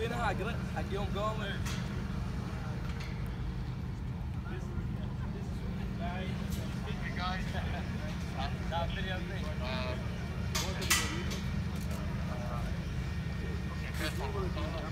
Get it, I get them going. Hey guys. Stop video thing. Okay,